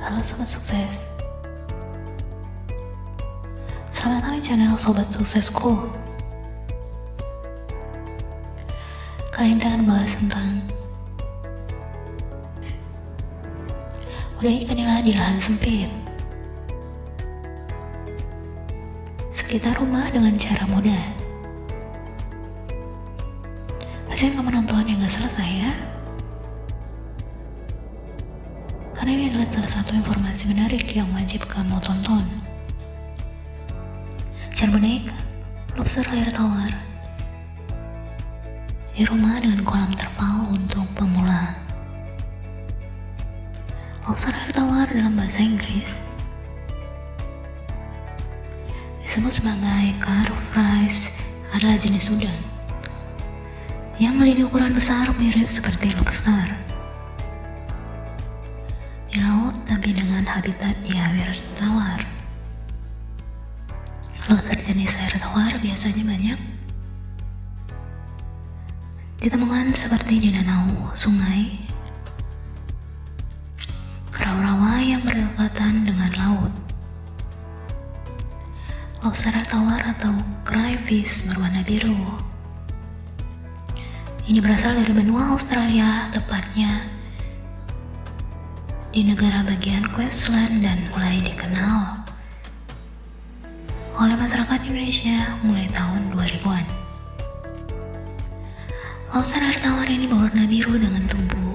Halo Sobat Sukses, selamat datang di channel Sobat Suksesku. Kali ini kita akan bahas tentang udah ikanilah di lahan sempit sekitar rumah dengan cara mudah. Pasti kamu nonton yang gak selesai ya, karena ini adalah salah satu informasi menarik yang wajib kamu tonton. Cara menaik lobster air tawar di rumah dengan kolam terpal untuk pemula. Lobster air tawar dalam bahasa Inggris disebut sebagai carp fries adalah jenis udang yang memiliki ukuran besar mirip seperti lobster di laut, tapi dengan habitat di air tawar. Lobster jenis air tawar biasanya banyak ditemukan seperti di danau, sungai, rawa-rawa yang berdekatan dengan laut. Lobster air tawar atau crayfish berwarna biru. Ini berasal dari benua Australia, tepatnya di negara bagian Queensland, dan mulai dikenal oleh masyarakat Indonesia mulai tahun 2000-an. Lobster air tawar ini berwarna biru dengan tubuh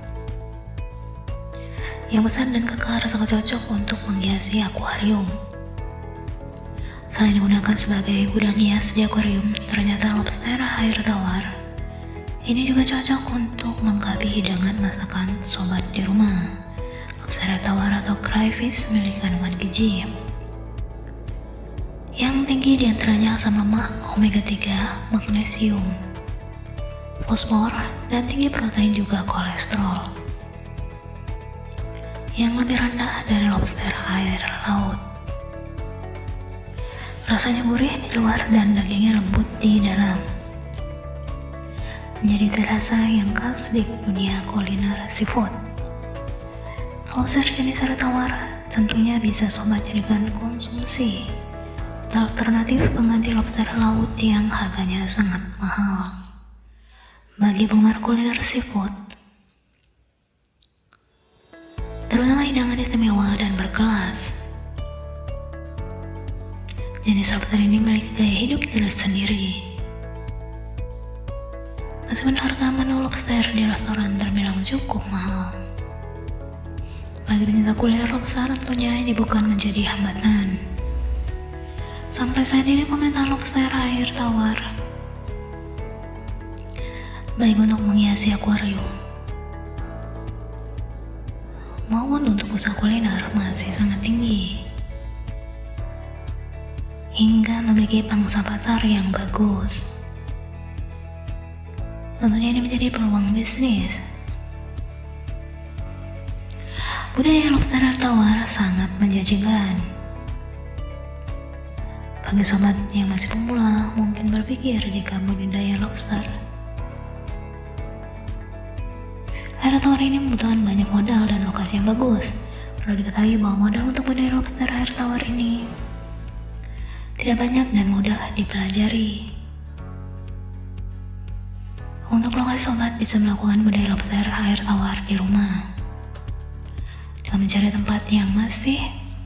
yang besar dan kekar, sangat cocok untuk menghiasi akuarium. Selain digunakan sebagai udang hias di akuarium, ternyata lobster air tawar ini juga cocok untuk melengkapi hidangan masakan sobat di rumah. Lobster air tawar atau crayfish memiliki kandungan gizi yang tinggi, diantaranya asam lemak, omega 3, magnesium, fosfor, dan tinggi protein juga kolesterol yang lebih rendah dari lobster air laut. Rasanya gurih di luar dan dagingnya lembut di dalam, menjadi terasa yang khas di dunia kuliner seafood. Lobster jenis air tawar tentunya bisa sobat jadikan konsumsi alternatif pengganti lobster laut yang harganya sangat mahal. Bagi penggemar kuliner seafood, terutama hidangan istimewa dan berkelas, jenis lobster ini memiliki gaya hidup tersendiri. Meskipun harga menu lobster di restoran terbilang cukup mahal, bagi pencinta kuliner lobster tentunya ini bukan menjadi hambatan. Sampai saat ini pemerintah lobster air tawar, baik untuk menghiasi akuarium maupun untuk usaha kuliner, masih sangat tinggi, hingga memiliki pangsa pasar yang bagus. Tentunya ini menjadi peluang bisnis. Budaya lobster air tawar sangat menjanjikan. Bagi sobat yang masih pemula, mungkin berpikir jika budidaya lobster air tawar ini membutuhkan banyak modal dan lokasi yang bagus. Perlu diketahui bahwa modal untuk budidaya lobster air tawar ini tidak banyak dan mudah dipelajari. Untuk lokasi, sobat bisa melakukan budidaya lobster air tawar di rumah dengan mencari tempat yang masih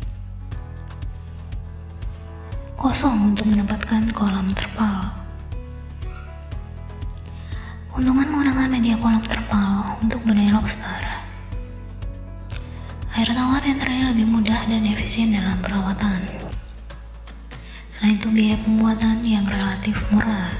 kosong untuk menempatkan kolam terpal. Keuntungan menggunakan media kolam terpal untuk budidaya lobster air tawar yang ternyata lebih mudah dan efisien dalam perawatan. Selain itu, biaya pembuatan yang relatif murah.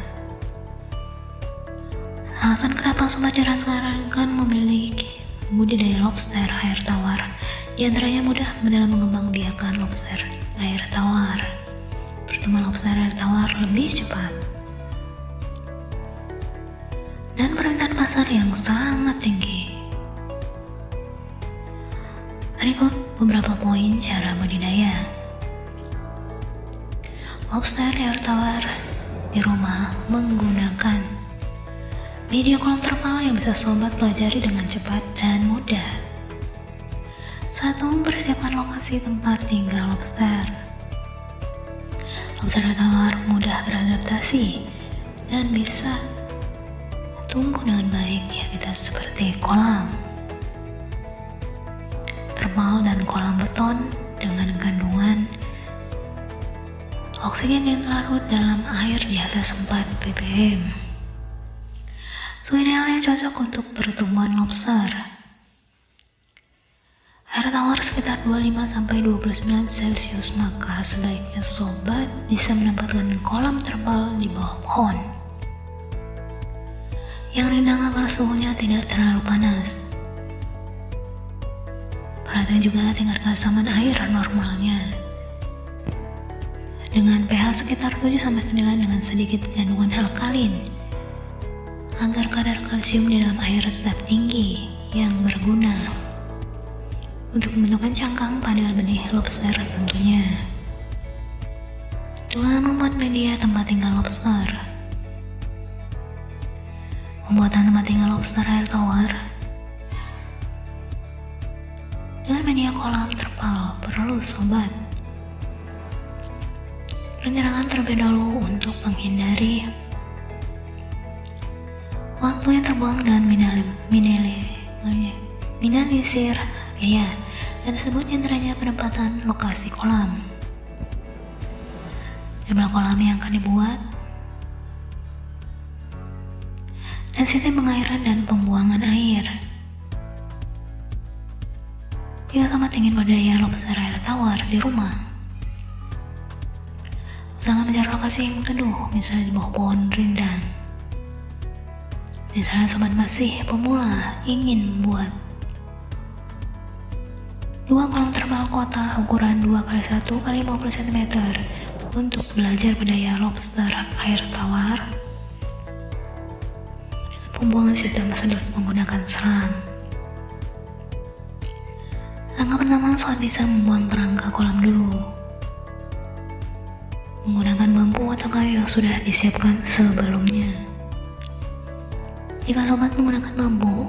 Alasan kenapa sobat disarankan memiliki budidaya lobster air tawar diantaranya mudah dalam mengembangbiakan lobster air tawar. Pertumbuhan lobster air tawar lebih cepat dan permintaan pasar yang sangat tinggi. Berikut beberapa poin cara budidaya lobster air tawar di rumah menggunakan media kolam terpal yang bisa sobat pelajari dengan cepat dan mudah. 1. Persiapan lokasi tempat tinggal lobster. Lobster air tawar mudah beradaptasi dan bisa tumbuh dengan baik di habitat seperti kolam, terpal, dan kolam beton dengan kandungan oksigen yang larut dalam air di atas 4 ppm. Suhu ideal yang cocok untuk pertumbuhan lobster. Air tawar sekitar 25-29 Celcius, maka sebaiknya sobat bisa menempatkan kolam terpal di bawah pohon yang rindang agar suhunya tidak terlalu panas. Perhatikan juga tingkat keasaman air normalnya dengan pH sekitar 7-9 dengan sedikit kandungan alkalin agar kadar kalsium di dalam air tetap tinggi yang berguna untuk membentukkan cangkang pada benih lobster tentunya. 2. Membuat media tempat tinggal lobster. Pembuatan tempat tinggal lobster air tawar dengan media kolam terpal perlu sobat rencanakan terlebih dahulu untuk menghindari waktu yang terbuang dan minimalisir biaya dan tersebut antaranya penempatan lokasi kolam, jumlah kolam yang akan dibuat, dan sistem pengairan dan pembuangan air. Jika sobat ingin budidaya lobster air tawar di rumah, usahakan mencari lokasi yang teduh, misalnya di bawah pohon rindang. Misalnya sobat masih pemula ingin membuat 2 kolam terpal kota ukuran 2x1x50 cm untuk belajar budidaya lobster air tawar dengan pembuangan sistem sedot menggunakan selang. Langkah pertama, sobat bisa membuang kerangka kolam dulu menggunakan bambu atau kayu yang sudah disiapkan sebelumnya. Jika sobat menggunakan bambu,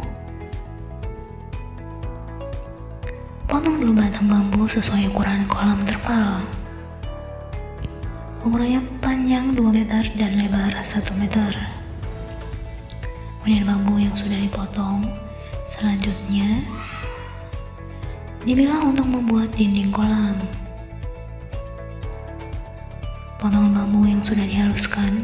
potong dulu batang bambu sesuai ukuran kolam terpal. Ukurannya panjang 2 meter dan lebar 1 meter. Kemudian bambu yang sudah dipotong selanjutnya dibilah untuk membuat dinding kolam. Potongan bambu yang sudah dihaluskan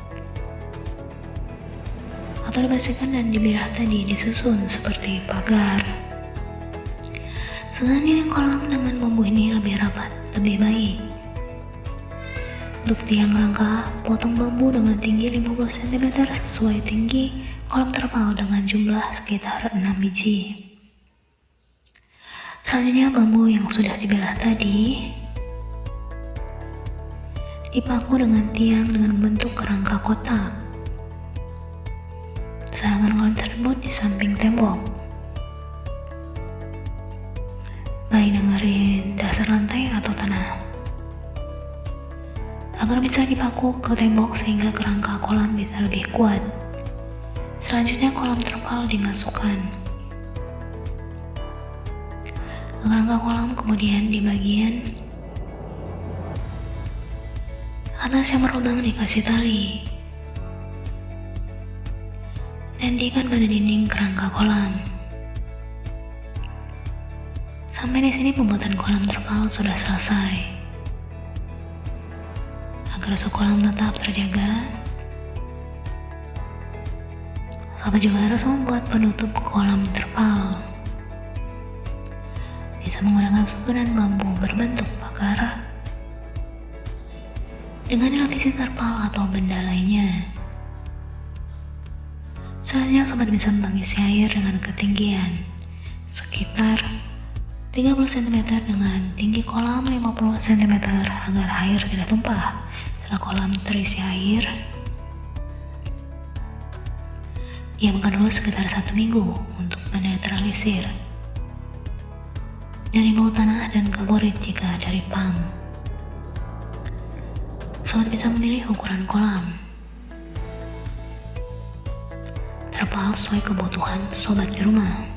atau dibersihkan dan dibilah tadi disusun seperti pagar. Susunan dinding kolam dengan bambu ini lebih rapat, lebih baik. Untuk tiang rangka, potong bambu dengan tinggi 50 cm sesuai tinggi kolam terpal dengan jumlah sekitar 6 biji. Selanjutnya bambu yang sudah dibelah tadi dipaku dengan tiang dengan bentuk kerangka kotak. Usahakan kolam tersebut di samping tembok, baik dengerin dasar lantai atau tanah, agar bisa dipaku ke tembok sehingga kerangka kolam bisa lebih kuat. Selanjutnya kolam terpal dimasukkan ke kerangka kolam, kemudian di bagian atas yang berlubang dikasih tali dan diikat pada dinding kerangka kolam. Sampai di sini pembuatan kolam terpal sudah selesai. Agar suhu kolam tetap terjaga, sobat juga harus membuat penutup kolam terpal. Bisa menggunakan susunan bambu berbentuk pagar dengan dilapisi terpal atau benda lainnya. Selanjutnya sobat bisa mengisi air dengan ketinggian sekitar 30 cm dengan tinggi kolam 50 cm agar air tidak tumpah. Setelah kolam terisi air, diamkan dulu sekitar 1 minggu untuk menetralisir dari bau tanah dan kaporit jika dari pump. Sobat bisa memilih ukuran kolam terpal sesuai kebutuhan sobat di rumah.